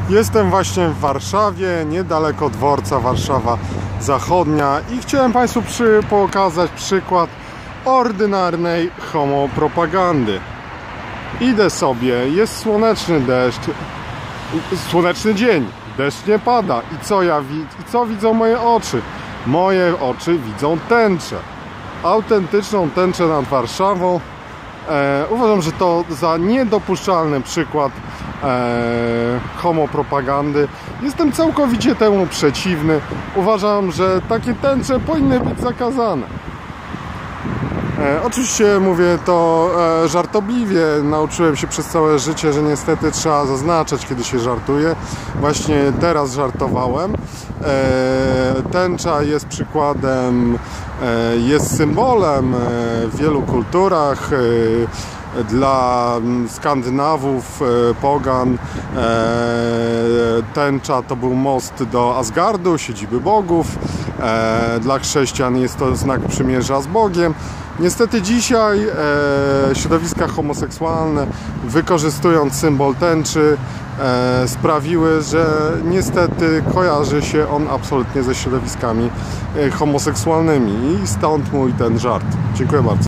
Jestem właśnie w Warszawie, niedaleko dworca Warszawa Zachodnia i chciałem Państwu pokazać przykład ordynarnej homopropagandy. Idę sobie, jest słoneczny deszcz, słoneczny dzień, deszcz nie pada i co widzą moje oczy? Moje oczy widzą tęczę, autentyczną tęczę nad Warszawą. Uważam, że to za niedopuszczalny przykład homopropagandy. Jestem całkowicie temu przeciwny. Uważam, że takie tęcze powinny być zakazane. Oczywiście mówię to żartobliwie. Nauczyłem się przez całe życie, że niestety trzeba zaznaczać, kiedy się żartuje. Właśnie teraz żartowałem. Tęcza jest przykładem, jest symbolem w wielu kulturach. Dla Skandynawów, pogan, tęcza to był most do Asgardu, siedziby bogów. Dla chrześcijan jest to znak przymierza z Bogiem. Niestety dzisiaj środowiska homoseksualne, wykorzystując symbol tęczy, sprawiły, że niestety kojarzy się on absolutnie ze środowiskami homoseksualnymi i stąd mój ten żart. Dziękuję bardzo.